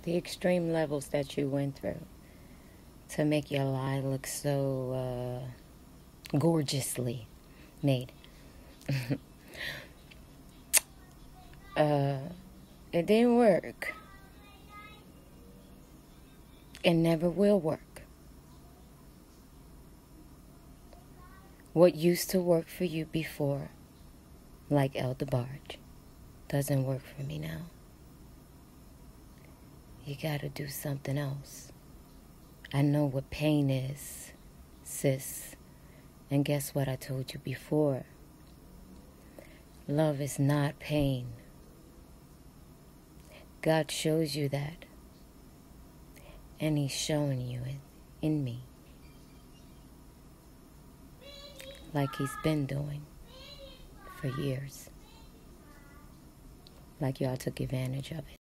the extreme levels that you went through to make your lie look so gorgeously made. It didn't work. It never will work. What used to work for you before, like Elder Barge, doesn't work for me now. You gotta do something else. I know what pain is, sis. And guess what I told you before? Love is not pain. God shows you that. And He's showing you it in me. Like He's been doing for years. Like y'all took advantage of it.